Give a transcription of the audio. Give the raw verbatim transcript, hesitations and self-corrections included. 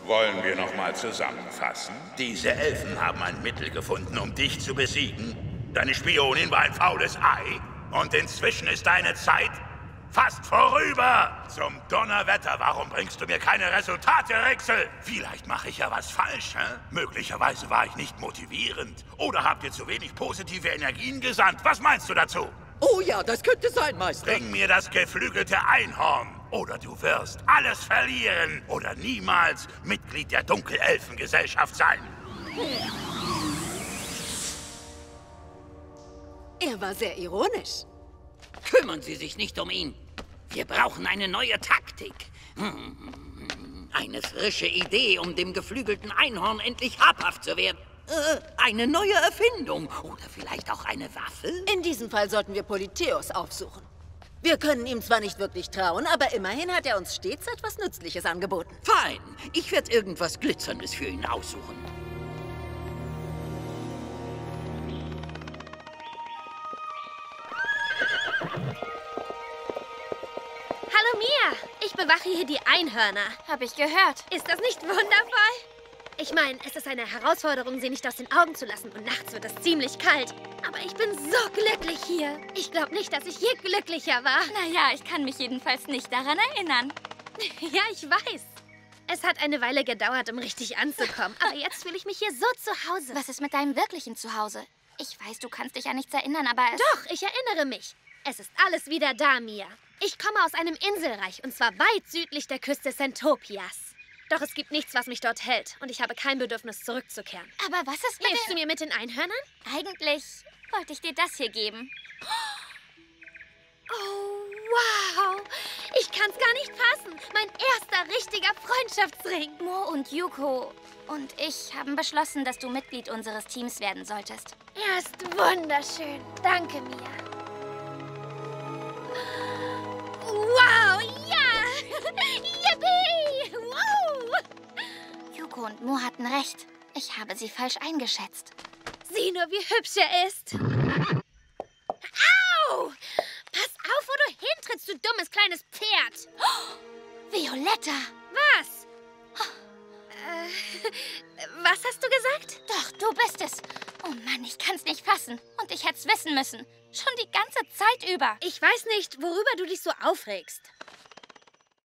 Wollen wir noch mal zusammenfassen? Diese Elfen haben ein Mittel gefunden, um dich zu besiegen. Deine Spionin war ein faules Ei. Und inzwischen ist deine Zeit fast vorüber. Zum Donnerwetter, warum bringst du mir keine Resultate, Rixel? Vielleicht mache ich ja was falsch, hä? Möglicherweise war ich nicht motivierend. Oder habt ihr zu wenig positive Energien gesandt? Was meinst du dazu? Oh ja, das könnte sein, Meister. Bring mir das geflügelte Einhorn. Oder du wirst alles verlieren. Oder niemals Mitglied der Dunkelelfengesellschaft sein. Er war sehr ironisch. Kümmern Sie sich nicht um ihn. Wir brauchen eine neue Taktik. Hm. Eine frische Idee, um dem geflügelten Einhorn endlich habhaft zu werden. Äh, eine neue Erfindung. Oder vielleicht auch eine Waffe? In diesem Fall sollten wir Polytheus aufsuchen. Wir können ihm zwar nicht wirklich trauen, aber immerhin hat er uns stets etwas Nützliches angeboten. Fein. Ich werde irgendwas Glitzerndes für ihn aussuchen. Hallo Mia, ich bewache hier die Einhörner. Hab ich gehört. Ist das nicht wundervoll? Ich meine, es ist eine Herausforderung, sie nicht aus den Augen zu lassen und nachts wird es ziemlich kalt. Aber ich bin so glücklich hier. Ich glaube nicht, dass ich je glücklicher war. Naja, ich kann mich jedenfalls nicht daran erinnern. Ja, ich weiß. Es hat eine Weile gedauert, um richtig anzukommen. Aber jetzt fühle ich mich hier so zu Hause. Was ist mit deinem wirklichen Zuhause? Ich weiß, du kannst dich ja nichts erinnern, aber es... Doch, ich erinnere mich. Es ist alles wieder da, Mia. Ich komme aus einem Inselreich und zwar weit südlich der Küste Centopias. Doch es gibt nichts, was mich dort hält. Und ich habe kein Bedürfnis, zurückzukehren. Aber was ist mit Hilfst du mir mit den Einhörnern? Eigentlich wollte ich dir das hier geben. Oh, wow. Ich kann's gar nicht fassen. Mein erster richtiger Freundschaftsring. Mo und Yuko und ich haben beschlossen, dass du Mitglied unseres Teams werden solltest. Er ist wunderschön. Danke, Mia. Wow, ja! Yippie! Wow! Yuko und Mo hatten recht. Ich habe sie falsch eingeschätzt. Sieh nur, wie hübsch er ist. Au! Pass auf, wo du hintrittst, du dummes kleines Pferd. Oh, Violetta! Was? Äh, was hast du gesagt? Doch, du bist es. Oh Mann, ich kann's nicht fassen. Und ich hätte es wissen müssen. Schon die ganze Zeit über. Ich weiß nicht, worüber du dich so aufregst.